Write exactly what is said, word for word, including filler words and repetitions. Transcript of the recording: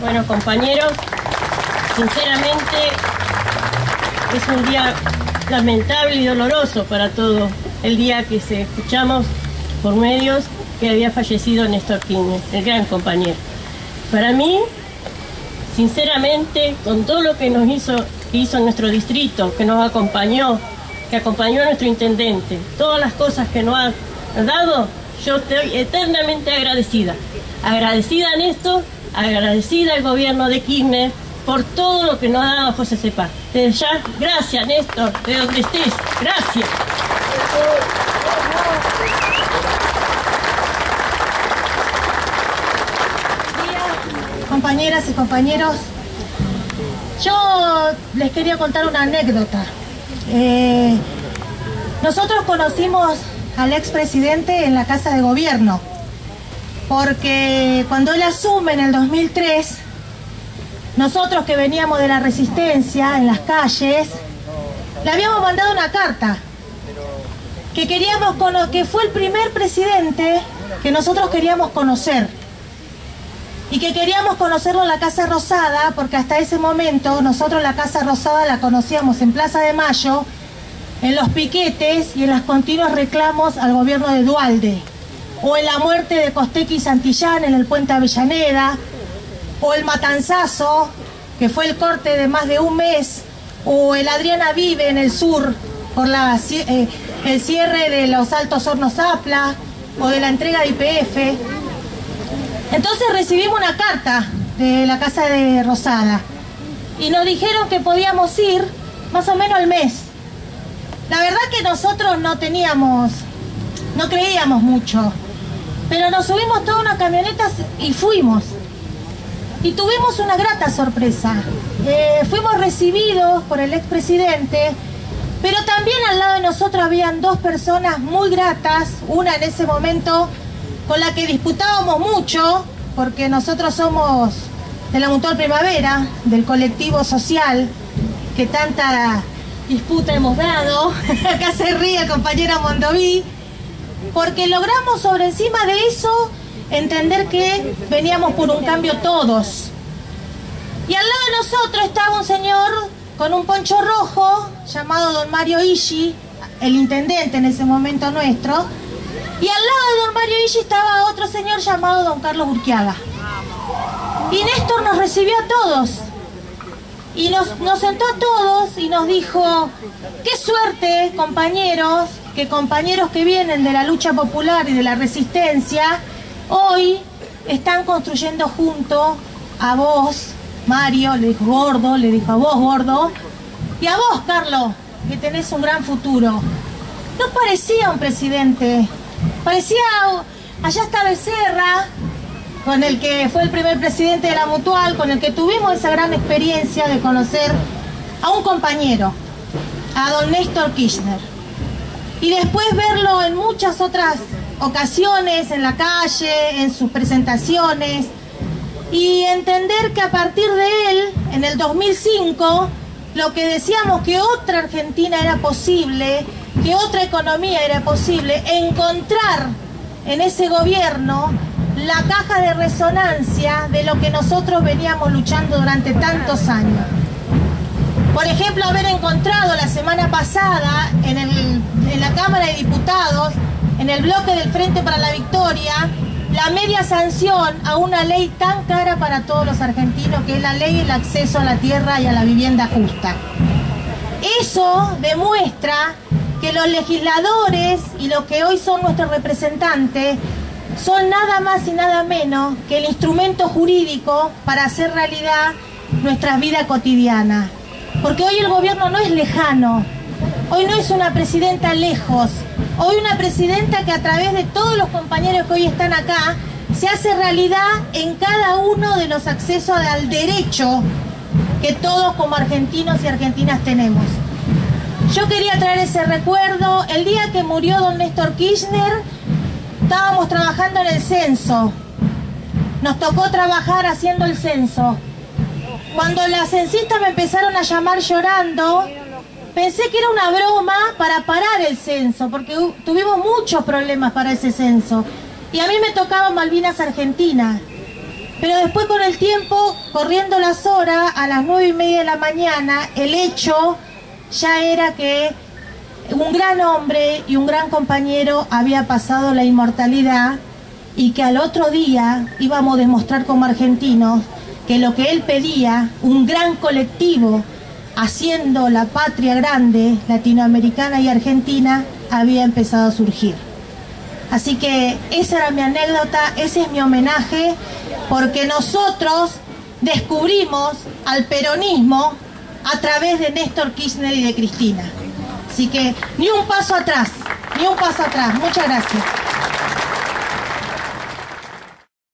Bueno, compañeros, sinceramente es un día lamentable y doloroso para todos, el día que se escuchamos por medios que había fallecido Néstor Kirchner, el gran compañero. Para mí, sinceramente, con todo lo que nos hizo, que hizo nuestro distrito, que nos acompañó, que acompañó a nuestro intendente, todas las cosas que nos ha dado, yo estoy eternamente agradecida. Agradecida a Néstor, agradecida al gobierno de Kirchner por todo lo que nos ha dado José Cepaz. Desde ya, gracias Néstor, de donde estés, gracias. Compañeras y compañeros, yo les quería contar una anécdota. Eh, nosotros conocimos al expresidente en la Casa de Gobierno, porque cuando él asume en el dos mil tres, nosotros que veníamos de la resistencia en las calles, le habíamos mandado una carta que queríamos cono- que fue el primer presidente que nosotros queríamos conocer y que queríamos conocerlo en la Casa Rosada, porque hasta ese momento nosotros la Casa Rosada la conocíamos en Plaza de Mayo, en los piquetes y en los continuos reclamos al gobierno de Duhalde, o en la muerte de Costequi y Santillán en el puente Avellaneda, o el matanzazo, que fue el corte de más de un mes, o el Adriana Vive en el sur, por la, eh, el cierre de los Altos Hornos Zapla, o de la entrega de I P F. Entonces recibimos una carta de la Casa de Rosada, y nos dijeron que podíamos ir más o menos al mes. La verdad que nosotros no teníamos, no creíamos mucho, pero nos subimos toda una camioneta y fuimos. Y tuvimos una grata sorpresa. Eh, fuimos recibidos por el expresidente, pero también al lado de nosotros habían dos personas muy gratas, una en ese momento con la que disputábamos mucho, porque nosotros somos de la Mutual Primavera, del colectivo social, que tanta disputa hemos dado. Acá se ríe el compañero Mondoví, porque logramos sobre encima de eso entender que veníamos por un cambio todos. Y al lado de nosotros estaba un señor con un poncho rojo llamado don Mario Ishi, el intendente en ese momento nuestro, y al lado de don Mario Ishi estaba otro señor llamado don Carlos Urquiaga. Y Néstor nos recibió a todos y nos, nos sentó a todos y nos dijo: qué suerte, compañeros, que compañeros que vienen de la lucha popular y de la resistencia hoy están construyendo junto a vos, Mario, le dijo Gordo, le dijo a vos, Gordo, y a vos, Carlos, que tenés un gran futuro. No parecía un presidente, parecía, allá está Becerra, con el que fue el primer presidente de la Mutual, con el que tuvimos esa gran experiencia de conocer a un compañero, a don Néstor Kirchner, y después verlo en muchas otras ocasiones, en la calle, en sus presentaciones, y entender que a partir de él, en el dos mil cinco, lo que decíamos que otra Argentina era posible, que otra economía era posible, encontrar en ese gobierno la caja de resonancia de lo que nosotros veníamos luchando durante tantos años. Por ejemplo, haber encontrado la semana pasada en, el, en la Cámara de Diputados, en el bloque del Frente para la Victoria, la media sanción a una ley tan cara para todos los argentinos, que es la ley del acceso a la tierra y a la vivienda justa. Eso demuestra que los legisladores y los que hoy son nuestros representantes son nada más y nada menos que el instrumento jurídico para hacer realidad nuestras vidas cotidianas. Porque hoy el gobierno no es lejano, hoy no es una presidenta lejos, hoy una presidenta que a través de todos los compañeros que hoy están acá, se hace realidad en cada uno de los accesos al derecho que todos como argentinos y argentinas tenemos. Yo quería traer ese recuerdo. El día que murió don Néstor Kirchner, estábamos trabajando en el censo. Nos tocó trabajar haciendo el censo. Cuando las censistas me empezaron a llamar llorando, pensé que era una broma para parar el censo, porque tuvimos muchos problemas para ese censo. Y a mí me tocaba Malvinas Argentina. Pero después, con el tiempo, corriendo las horas, a las nueve y media de la mañana, el hecho ya era que un gran hombre y un gran compañero había pasado la inmortalidad, y que al otro día íbamos a demostrar como argentinos que lo que él pedía, un gran colectivo haciendo la patria grande, latinoamericana y argentina, había empezado a surgir. Así que esa era mi anécdota, ese es mi homenaje, porque nosotros descubrimos al peronismo a través de Néstor Kirchner y de Cristina. Así que ni un paso atrás, ni un paso atrás. Muchas gracias.